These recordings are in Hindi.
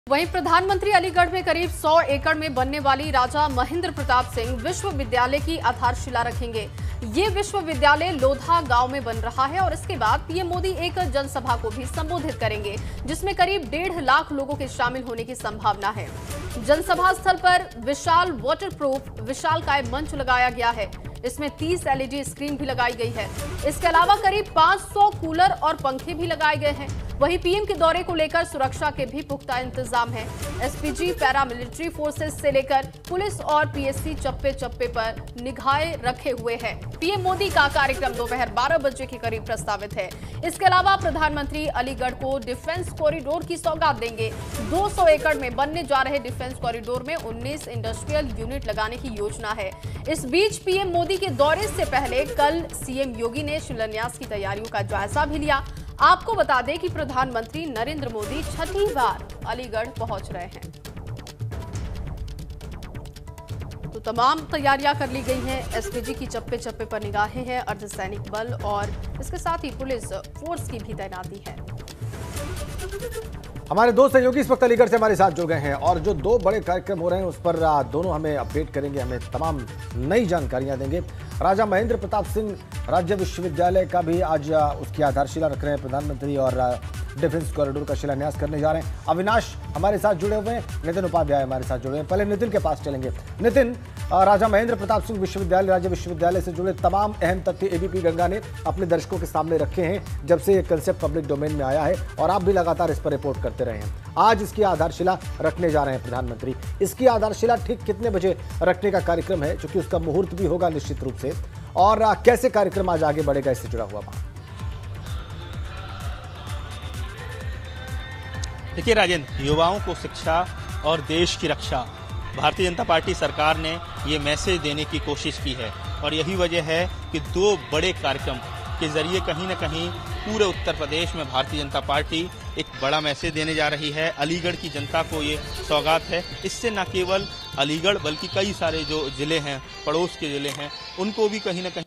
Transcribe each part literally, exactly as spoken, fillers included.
वहीं प्रधानमंत्री अलीगढ़ में करीब सौ एकड़ में बनने वाली राजा महेंद्र प्रताप सिंह विश्वविद्यालय की आधारशिला रखेंगे। ये विश्वविद्यालय लोधा गांव में बन रहा है और इसके बाद पीएम मोदी एक जनसभा को भी संबोधित करेंगे, जिसमें करीब डेढ़ लाख लोगों के शामिल होने की संभावना है। जनसभा स्थल पर विशाल वाटरप्रूफ विशालकाय मंच लगाया गया है। इसमें तीस एलईडी स्क्रीन भी लगाई गई है। इसके अलावा करीब पाँच सौ कूलर और पंखे भी लगाए गए हैं। वहीं पीएम के दौरे को लेकर सुरक्षा के भी पुख्ता इंतजाम है। एसपीजी, पैरामिलिट्री फोर्सेस से लेकर पुलिस और पीएससी चप्पे चप्पे पर निगाहें रखे हुए हैं। पीएम मोदी का कार्यक्रम दोपहर बारह बजे के करीब प्रस्तावित है। इसके अलावा प्रधानमंत्री अलीगढ़ को डिफेंस कॉरिडोर की सौगात देंगे। दो सौ एकड़ में बनने जा रहे डिफेंस कॉरिडोर में उन्नीस इंडस्ट्रियल यूनिट लगाने की योजना है। इस बीच पीएम मोदी के दौरे से पहले कल सीएम योगी ने शिलान्यास की तैयारियों का जायजा भी लिया। आपको बता दें कि प्रधानमंत्री नरेंद्र मोदी छठी बार अलीगढ़ पहुंच रहे हैं, तो तमाम तैयारियां कर ली गई हैं। एसपीजी की चप्पे चप्पे पर निगाहें हैं। अर्धसैनिक बल और इसके साथ ही पुलिस फोर्स की भी तैनाती है। हमारे दो सहयोगी इस वक्त अलीगढ़ से हमारे साथ जुड़ गए हैं और जो दो बड़े कार्यक्रम हो रहे हैं उस पर दोनों हमें अपडेट करेंगे, हमें तमाम नई जानकारियां देंगे। राजा महेंद्र प्रताप सिंह राज्य विश्वविद्यालय का भी आज उसकी आधारशिला रख रहे हैं प्रधानमंत्री और डिफेंस कॉरिडोर का शिलान्यास करने जा रहे हैं। अविनाश हमारे साथ जुड़े हुए हैं, नितिन उपाध्याय हमारे साथ जुड़े हैं। पहले नितिन के पास चलेंगे। नितिन, राजा महेंद्र प्रताप सिंह विश्वविद्यालय राज्य विश्वविद्यालय से जुड़े तमाम अहम तथ्य एबीपी गंगा ने अपने दर्शकों के सामने रखे हैं जब से ये कंसेप्ट पब्लिक डोमेन में आया है और आप भी लगातार इस पर रिपोर्ट करते रहे हैं। आज इसकी आधारशिला रखने जा रहे हैं प्रधानमंत्री। इसकी आधारशिला ठीक कितने बजे रखने का कार्यक्रम है, क्योंकि उसका मुहूर्त भी होगा निश्चित रूप से, और कैसे कार्यक्रम आज आगे बढ़ेगा इससे जुड़ा हुआ वहां? देखिए राजेंद्र, युवाओं को शिक्षा और देश की रक्षा, भारतीय जनता पार्टी सरकार ने ये मैसेज देने की कोशिश की है और यही वजह है कि दो बड़े कार्यक्रम के जरिए कहीं ना कहीं पूरे उत्तर प्रदेश में भारतीय जनता पार्टी एक बड़ा मैसेज देने जा रही है। अलीगढ़ की जनता को ये सौगात है। इससे न केवल अलीगढ़ बल्कि कई सारे जो जिले हैं, पड़ोस के जिले हैं, उनको भी कहीं ना कहीं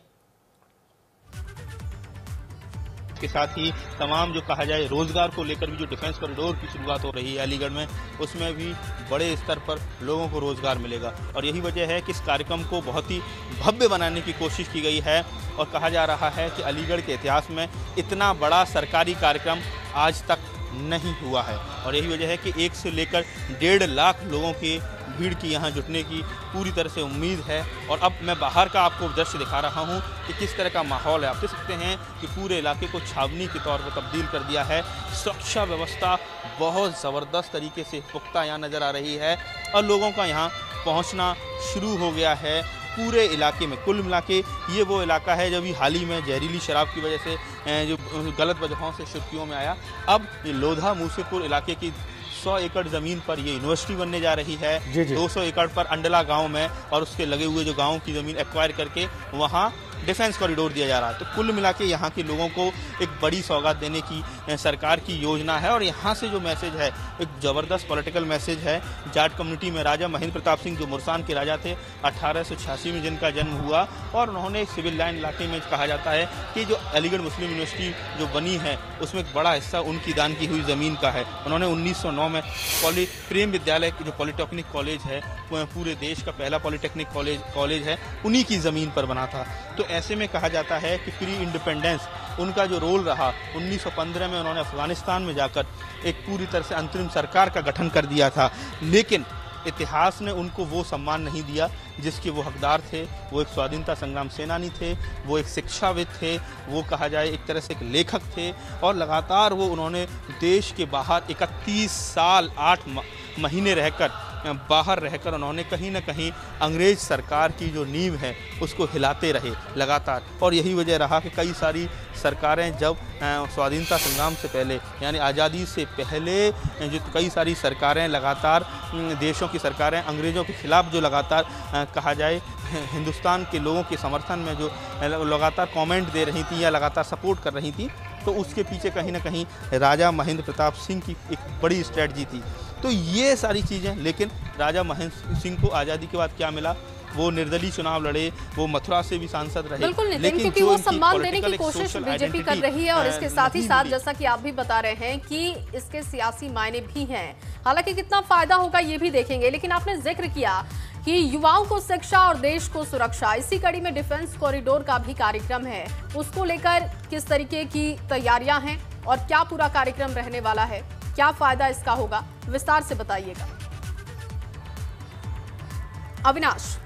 के साथ ही तमाम जो कहा जाए रोजगार को लेकर भी जो डिफेंस कॉरिडोर की शुरुआत हो रही है अलीगढ़ में, उसमें भी बड़े स्तर पर लोगों को रोजगार मिलेगा और यही वजह है कि इस कार्यक्रम को बहुत ही भव्य बनाने की कोशिश की गई है और कहा जा रहा है कि अलीगढ़ के इतिहास में इतना बड़ा सरकारी कार्यक्रम आज तक नहीं हुआ है और यही वजह है कि एक से लेकर डेढ़ लाख लोगों की भीड़ की यहाँ जुटने की पूरी तरह से उम्मीद है। और अब मैं बाहर का आपको दृश्य दिखा रहा हूँ कि किस तरह का माहौल है। आप देख सकते हैं कि पूरे इलाके को छावनी के तौर पर तब्दील कर दिया है। सुरक्षा व्यवस्था बहुत ज़बरदस्त तरीके से पुख्ता यहाँ नज़र आ रही है और लोगों का यहाँ पहुँचना शुरू हो गया है पूरे इलाके में। कुल मिला के ये वो इलाका है जो भी हाल ही में जहरीली शराब की वजह से जो गलत वजहों से सुर्खियों में आया। अब ये लोधा मूसेपुर इलाके की सौ एकड़ ज़मीन पर ये यूनिवर्सिटी बनने जा रही है। दो सौ एकड़ पर अंडला गांव में और उसके लगे हुए जो गांवों की ज़मीन एक्वायर करके वहाँ डिफेंस कॉरिडोर दिया जा रहा है। तो कुल मिला के यहाँ के लोगों को एक बड़ी सौगात देने की सरकार की योजना है और यहाँ से जो मैसेज है एक ज़बरदस्त पॉलिटिकल मैसेज है। जाट कम्युनिटी में राजा महेंद्र प्रताप सिंह जो मुरसान के राजा थे, अठारह सौ छियासी में जिनका जन्म हुआ और उन्होंने सिविल लाइन इलाके में कहा जाता है कि जो अलीगढ़ मुस्लिम यूनिवर्सिटी जो बनी है उसमें एक बड़ा हिस्सा उनकी दान की हुई ज़मीन का है। उन्होंने उन्नीस सौ नौ में पॉली प्रेम विद्यालय जो पॉलिटेक्निक कॉलेज है, पूरे देश का पहला पॉलिटेक्निक कॉलेज कॉलेज है, उन्हीं की ज़मीन पर बना था। तो ऐसे में कहा जाता है कि प्री इंडिपेंडेंस उनका जो रोल रहा, उन्नीस सौ पंद्रह में उन्होंने अफगानिस्तान में जाकर एक पूरी तरह से अंतरिम सरकार का गठन कर दिया था, लेकिन इतिहास ने उनको वो सम्मान नहीं दिया जिसके वो हकदार थे। वो एक स्वाधीनता संग्राम सेनानी थे, वो एक शिक्षाविद थे, वो कहा जाए एक तरह से एक लेखक थे और लगातार वो उन्होंने देश के बाहर इकतीस साल आठ महीने रहकर बाहर रहकर उन्होंने कहीं ना कहीं अंग्रेज सरकार की जो नींव है उसको हिलाते रहे लगातार। और यही वजह रहा कि कई सारी सरकारें जब स्वाधीनता संग्राम से पहले यानी आज़ादी से पहले जो कई सारी सरकारें लगातार देशों की सरकारें अंग्रेज़ों के ख़िलाफ़ जो लगातार कहा जाए हिंदुस्तान के लोगों के समर्थन में जो लगातार कमेंट दे रही थी या लगातार सपोर्ट कर रही थी, तो उसके पीछे कहीं ना कहीं राजा महेंद्र प्रताप सिंह की एक बड़ी स्ट्रेटजी थी। तो ये सारी चीज़ें, लेकिन राजा महेंद्र सिंह को आज़ादी के बाद क्या मिला वो निर्दलीय चुनाव लड़े, वो मथुरा से भी सांसद रहे। बिल्कुल नितिन, क्योंकि वो सम्मान देने की कोशिश बीजेपी कर रही है और इसके साथ ही साथ जैसा कि आप भी बता रहे हैं कि इसके सियासी मायने भी हैं। हालांकि कितना फायदा होगा ये भी देखेंगे, लेकिन आपने जिक्र किया कि युवाओं को शिक्षा और देश को सुरक्षा, इसी कड़ी में डिफेंस कॉरिडोर का भी कार्यक्रम है। उसको लेकर किस तरीके की तैयारियां हैं और क्या पूरा कार्यक्रम रहने वाला है, क्या फायदा इसका होगा, विस्तार से बताइएगा अविनाश।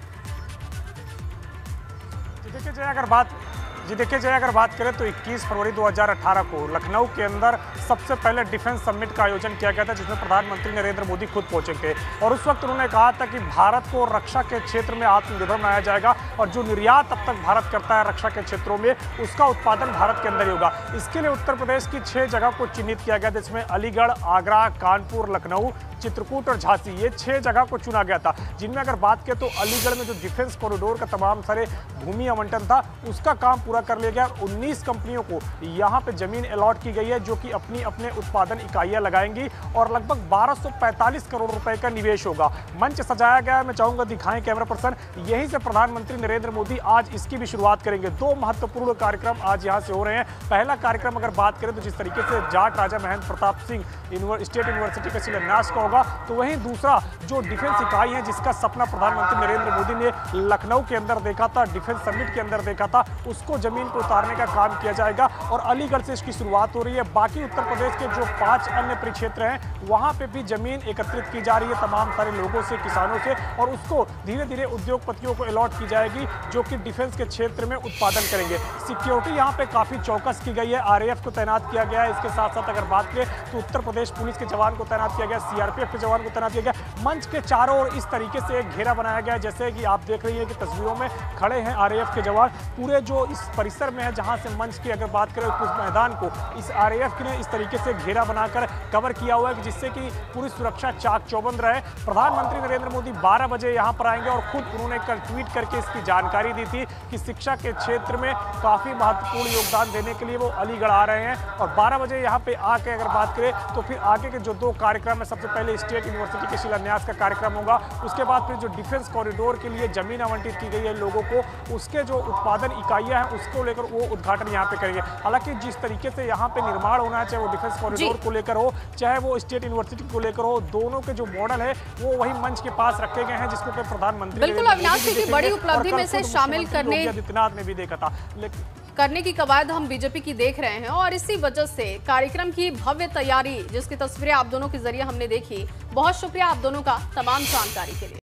देखिए जय अगर बात जी देखिए जय अगर बात करें तो इक्कीस फरवरी दो हज़ार अठारह को लखनऊ के अंदर सबसे पहले डिफेंस समिट का आयोजन किया गया था, जिसमें प्रधानमंत्री नरेंद्र मोदी खुद पहुंचे थे। और उस वक्त उन्होंने कहा था कि भारत को रक्षा के क्षेत्र में आत्मनिर्भर बनाया जाएगा और जो निर्यात अब तक भारत करता है रक्षा के क्षेत्रों में, उसका उत्पादन भारत के अंदर ही होगा। इसके लिए उत्तर प्रदेश की छह जगह को चिन्हित किया गया, जिसमें अलीगढ़, आगरा, कानपुर, लखनऊ, चित्रकूट और झांसी, ये छह जगह को चुना गया था। जिनमें अगर बात करें तो अलीगढ़ में जो डिफेंस कॉरिडोर का तमाम सारे भूमि आवंटन था, उसका काम पूरा कर लिया गया। उन्नीस कंपनियों को यहाँ पे जमीन अलॉट की गई है, जो कि अपनी अपने उत्पादन इकाइयां लगाएंगी और लगभग बारह सौ पैंतालीस करोड़ रुपए का निवेश होगा। मंच सजाया गया है, मैं चाहूंगा दिखाएं कैमरा पर्सन, यहीं से प्रधानमंत्री नरेंद्र मोदी आज इसकी भी शुरुआत करेंगे। दो महत्वपूर्ण कार्यक्रम आज यहाँ से हो रहे हैं। पहला कार्यक्रम अगर बात करें तो जिस तरीके से जाट राजा महेंद्र प्रताप सिंह स्टेट यूनिवर्सिटी का शिलान्यास का होगा, तो वहीं दूसरा जो डिफेंस इकाई है जिसका सपना प्रधानमंत्री नरेंद्र मोदी ने लखनऊ के अंदर देखा था, डिफेंस समिट के अंदर देखा था, उसको जमीन पर उतारने का काम किया जाएगा। और अलीगढ़ से इसकी शुरुआत हो रही है। बाकी उत्तर प्रदेश के जो पांच अन्य परिक्षेत्र हैं, वहां पे भी जमीन एकत्रित की जा रही है तमाम सारे लोगों से, किसानों से, और उसको धीरे धीरे उद्योगपतियों को अलॉट की जाएगी, जो कि डिफेंस के क्षेत्र में उत्पादन करेंगे। सिक्योरिटी यहाँ पे काफी चौकस की गई है, आरएएफ को तैनात किया गया है। इसके साथ साथ अगर बात करें तो उत्तर प्रदेश पुलिस के जवान को तैनात किया गया, सीआरपीएफ के जवान को तैनात किया गया। मंच के चारों ओर इस तरीके से एक घेरा बनाया गया है, जैसे कि आप देख रही हैं कि तस्वीरों में खड़े हैं आरएएफ के जवान। पूरे जो इस परिसर में है, जहां से मंच की अगर बात करें उस मैदान को इस आरएएफ ने इस तरीके से घेरा बनाकर कवर किया हुआ है कि जिससे कि पूरी सुरक्षा चाक चौबंद रहे। प्रधानमंत्री नरेंद्र मोदी बारह बजे यहां पर आएंगे और खुद उन्होंने कल ट्वीट करके इसकी जानकारी दी थी कि शिक्षा के क्षेत्र में काफी महत्वपूर्ण योगदान देने के लिए वो अलीगढ़ आ रहे हैं। और बारह बजे यहां पे आके अगर बात करें तो फिर आगे के जो दो कार्यक्रम है, सबसे पहले स्टेट यूनिवर्सिटी के शिलान्यास का कार्यक्रम होगा, उसके बाद फिर जो डिफेंस कॉरिडोर के लिए जमीन आवंटित की गई है लोगों को, उसके जो उत्पादन इकाइयां हैं उसको लेकर वो उद्घाटन यहाँ पे करेंगे। हालांकि जिस तरीके से यहाँ पे निर्माण होना है, चाहे वो डिफेंस कॉरिडोर को लेकर हो, चाहे वो स्टेट यूनिवर्सिटी को लेकर हो, दोनों के जो मॉडल है वो वही मंच के पास रखे गए हैं, जिसको प्रधानमंत्री बिल्कुल अविनाश की बड़ी उपलब्धि में से शामिल करने आदित्यनाथ ने भी देखा था करने की कवायद हम बीजेपी की देख रहे हैं। और इसी वजह से कार्यक्रम की भव्य तैयारी, जिसकी तस्वीरें आप दोनों के जरिए हमने देखी। बहुत शुक्रिया आप दोनों का तमाम जानकारी के लिए।